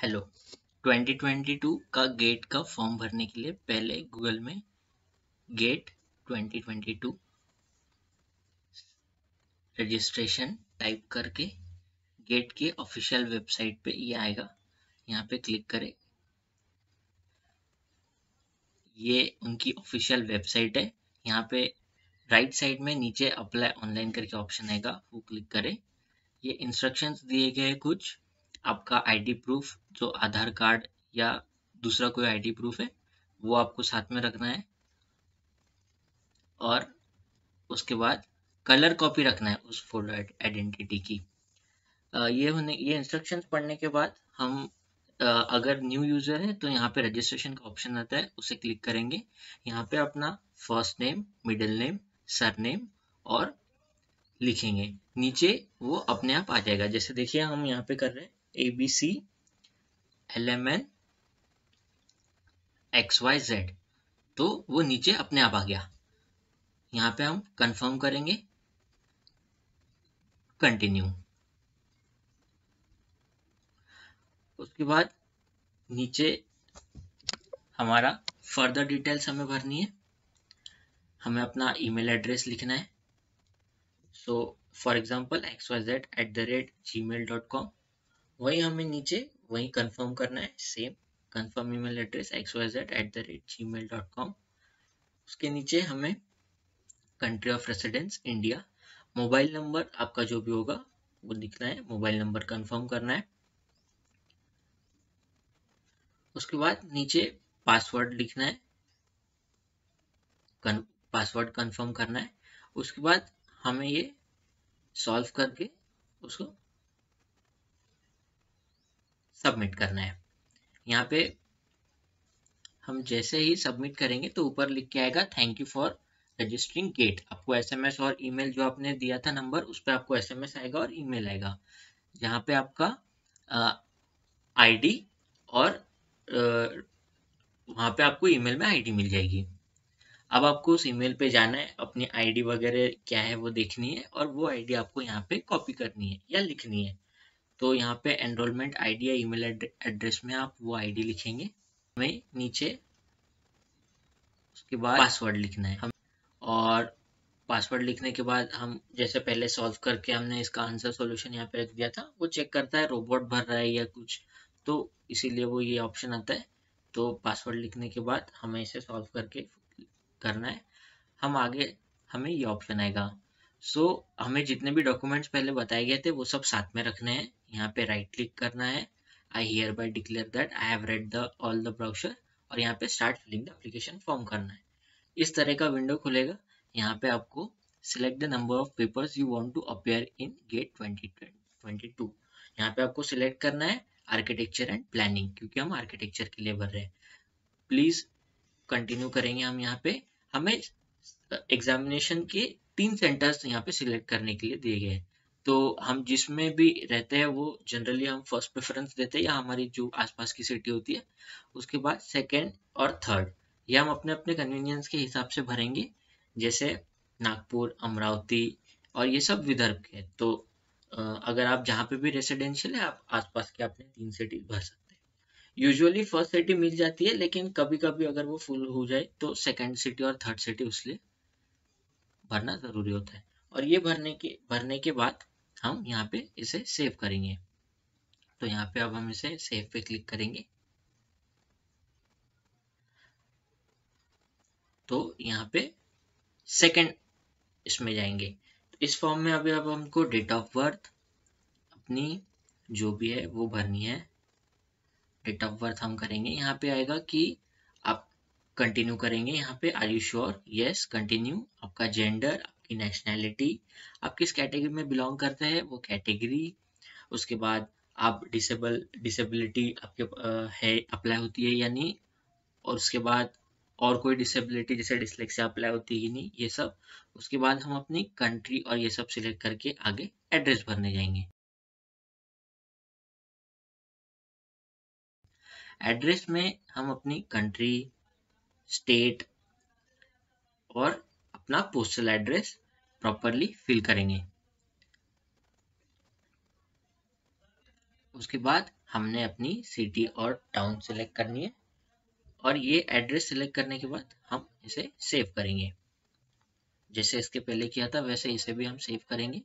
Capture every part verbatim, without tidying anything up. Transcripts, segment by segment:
Hello. Twenty twenty two का GATE का form भरने के लिए पहले गूगल में GATE twenty twenty two registration type करके गेट के ऑफिशियल वेबसाइट पे ये आएगा। यहाँ पे क्लिक करें। ये उनकी ऑफिशियल वेबसाइट है। यहाँ पे राइट साइड में नीचे अप्लाई ऑनलाइन करके ऑप्शन आएगा, वो क्लिक करें। ये इंस्ट्रक्शंस दिए गए हैं कुछ। आपका आईडी प्रूफ जो आधार कार्ड या दूसरा कोई आईडी प्रूफ है वो आपको साथ में रखना है, और उसके बाद कलर कॉपी रखना है उस फोटो आइडेंटिटी की। अ, ये होने ये इंस्ट्रक्शंस पढ़ने के बाद हम अ, अगर न्यू यूज़र है तो यहाँ पे रजिस्ट्रेशन का ऑप्शन आता है, उसे क्लिक करेंगे। यहाँ पे अपना first name, middle name, surname और लिखेंगे। नीचे वो अपने आप आ जाएगा। जैसे देखिए हम यहाँ पे कर रहे हैं A B C L M N X Y Z, तो वो नीचे अपने आप आ गया। यहाँ पे हम कंफर्म करेंगे, कंटिन्यू। उसके बाद नीचे हमारा फर्दर डिटेल्स हमें भरनी है। हमें अपना ईमेल एड्रेस लिखना है। So for example X Y Z at the rate Gmail dot com. वही हमें नीचे वही कंफर्म करना है, same confirm email address X Y Z at the rate Gmail dot com. उसके नीचे हमें country of residence India, mobile number आपका जो भी होगा वो लिखना है, मोबाइल नंबर कंफर्म करना है। उसके बाद नीचे पासवर्ड लिखना है, पासवर्ड कंफर्म करना है। उसके बाद हमें ये सॉल्व करके उसको सबमिट करना है। यहाँ पे हम जैसे ही सबमिट करेंगे तो ऊपर लिख के आएगा thank you for registering GATE. आपको एसएमएस और ईमेल जो आपने दिया था नंबर, उस पर आपको एसएमएस आएगा और ईमेल आएगा, जहाँ पे आपका आईडी और वहाँ पे आपको ईमेल में आईडी मिल जाएगी। अब आपको उस ईमेल पे जाना है, अपनी आईडी वगैरह क्या है वो देखनी है, और वो आईडी आपको यहाँ पे कॉपी करनी है या लिखनी है। तो यहाँ पे एनरोलमेंट आईडी या ईमेल एड्रेस में आप वो आईडी लिखेंगे। हमें नीचे उसके बाद पासवर्ड लिखना है हम, और पासवर्ड लिखने के बाद हम जैसे पहले सॉल्व करके हमने इसका आंसर सॉल्यूशन यहाँ पे रख दिया था, वो चेक करता है रोबोट भर रहा है या कुछ, तो इसीलिए वो ये ऑप्शन आता है। तो पासवर्ड लिखने के बाद हमें इसे सॉल्व करके करना है। हम आगे हमें ये ऑप्शन आएगा। सो so, हमें जितने भी डॉक्यूमेंट्स पहले बताए गए थे वो सब साथ में रखने हैं। यहाँ पे राइट क्लिक करना है, I hereby declare that I have read the all the brochure, और यहाँ पे start filling the application form करना है। इस तरह का विंडो खुलेगा। यहाँ पे आपको select the number of papers you want to appear in GATE twenty twenty two. यहाँ पे आपको सिलेक्ट करना है आर्किटेक्चर एंड प्लानिंग, क्योंकि हम आर्किटेक्चर के लिए भर रहे हैं। प्लीज कंटिन्यू करेंगे हम। यहाँ पे हमें एग्जामिनेशन के तीन सेंटर्स यहाँ पे सिलेक्ट करने के लिए दिए गए हैं। तो हम जिसमें भी रहते हैं वो जनरली हम फर्स्ट प्रेफरेंस देते हैं, या हमारी जो आसपास की सिटी होती है उसके बाद सेकंड और थर्ड, ये हम अपने अपने कन्वीनियंस के हिसाब से भरेंगे। जैसे नागपुर, अमरावती और ये सब विदर्भ के। तो अगर आप जहाँ पे भी रेसिडेंशियल है आप आसपास के अपने तीन सिटी भर सकते हैं। यूजुअली फर्स्ट सिटी मिल जाती है, लेकिन कभी कभी अगर वो फुल हो जाए तो सेकंड सिटी और थर्ड सिटी उसलिए भरना जरूरी होता है। और ये भरने के भरने के बाद हम यहाँ पे इसे सेव करेंगे। तो यहाँ पे अब हम इसे सेव पे क्लिक करेंगे। तो यहाँ पे सेकंड इसमें जाएंगे। तो इस फॉर्म में अभी अब हमको डेट ऑफ बर्थ अपनी जो भी है वो भरनी है। डेट ऑफ बर्थ हम करेंगे, यहाँ पे आएगा कि आप कंटिन्यू करेंगे। यहाँ पे are you sure, yes continue. आपका जेंडर, आपकी नेशनैलिटी, आप किस कैटेगरी में बिलोंग करते हैं वो कैटेगरी। उसके बाद आप डिसेबल डिसेबिलिटी आपके अ, है अप्लाई होती है या नहीं, और उसके बाद और कोई डिसेबिलिटी जैसे डिसलेक्सिया अप्लाई होती है कि नहीं, ये सब। उसके बाद हम अपनी कंट्री और ये सब सिलेक्ट करके आगे एड्रेस भरने जाएंगे। एड्रेस में हम अपनी कंट्री, स्टेट और अपना पोस्टल एड्रेस प्रॉपरली फिल करेंगे। उसके बाद हमने अपनी सिटी और टाउन सेलेक्ट करनी है और ये एड्रेस सेलेक्ट करने के बाद हम इसे सेव करेंगे। जैसे इसके पहले किया था वैसे इसे भी हम सेव करेंगे।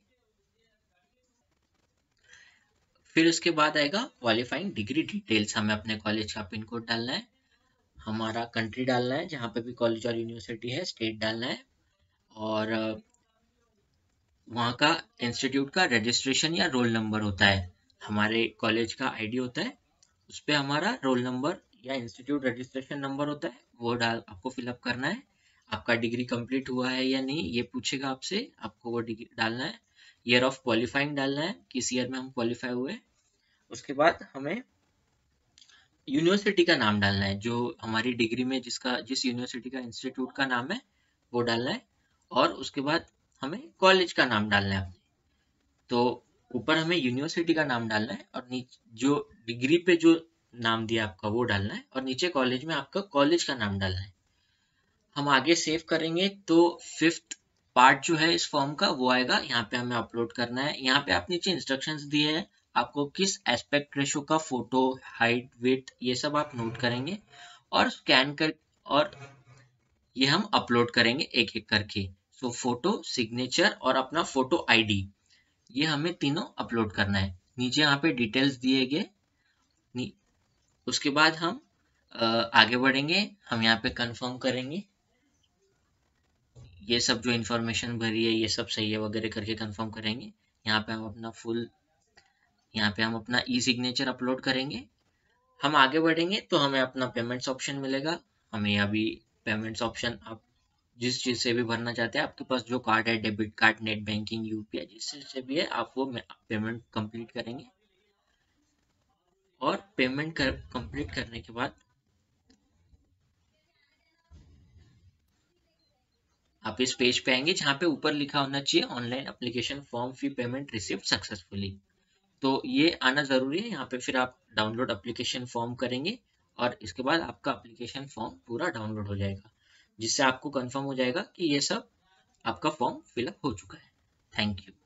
फिर उसके बाद आएगा क्वालिफाइंग डिग्री डिटेल्स। हमें अपने कॉलेज का पिन कोड डालना है, हमारा कंट्री डालना है जहाँ पे भी कॉलेज और यूनिवर्सिटी है, स्टेट डालना है और वहाँ का इंस्टीट्यूट का रजिस्ट्रेशन या रोल नंबर होता है। हमारे कॉलेज का आईडी होता है, उस पर हमारा रोल नंबर या इंस्टीट्यूट रजिस्ट्रेशन नंबर होता है, वो डाल आपको फिलअप करना है। आपका डिग्री कंप्लीट हुआ है या नहीं ये पूछेगा आपसे, आपको वो डिग्री डालना है। ईयर ऑफ क्वालिफाइंग डालना है, किस ईयर में हम क्वालिफाई हुए। उसके बाद हमें यूनिवर्सिटी का नाम डालना है, जो हमारी डिग्री में जिसका जिस यूनिवर्सिटी का इंस्टीट्यूट का नाम है वो डालना है। और उसके बाद हमें कॉलेज का नाम डालना है अपने। तो ऊपर हमें यूनिवर्सिटी का नाम डालना है और नीचे जो डिग्री पे जो नाम दिया आपका वो डालना है और नीचे कॉलेज में आपका कॉलेज का नाम डालना है। हम आगे सेव करेंगे तो फिफ्थ पार्ट जो है इस फॉर्म का वो आएगा, यहाँ पे हमें अपलोड करना है। यहाँ पे आप नीचे इंस्ट्रक्शंस दिए हैं, आपको किस एस्पेक्ट रेशो का फोटो, हाइट, वेट ये सब आप नोट करेंगे और स्कैन कर और ये हम अपलोड करेंगे एक एक करके। सो फोटो, सिग्नेचर और अपना फोटो आईडी ये हमें तीनों अपलोड करना है। नीचे यहाँ पे डिटेल्स दिए गए। उसके बाद हम आगे बढ़ेंगे, हम यहाँ पे कंफर्म करेंगे ये सब जो इन्फॉर्मेशन भरी है ये सब सही है वगैरह करके कंफर्म करेंगे। यहाँ पे हम अपना फुल यहाँ पे हम अपना ई सिग्नेचर अपलोड करेंगे। हम आगे बढ़ेंगे तो हमें अपना पेमेंट्स ऑप्शन मिलेगा। हमें अभी पेमेंट्स ऑप्शन आप जिस चीज़ से भी भरना चाहते हैं, आपके पास जो कार्ड है, debit card, net banking, UPI जिस चीज़ से भी है, आप वो पेमेंट कंप्लीट करेंगे। और पेमेंट कर कंप्लीट करने के बाद आप इस पेज पे आएंगे जहाँ पे ऊपर लिखा होना चाहिए online application form fee payment received successfully. तो ये आना ज़रूरी है। यहाँ पे फिर आप डाउनलोड एप्लीकेशन फॉर्म करेंगे और इसके बाद आपका एप्लीकेशन फॉर्म पूरा डाउनलोड हो जाएगा, जिससे आपको कंफर्म हो जाएगा कि ये सब आपका फॉर्म फिलअप हो चुका है। Thank you.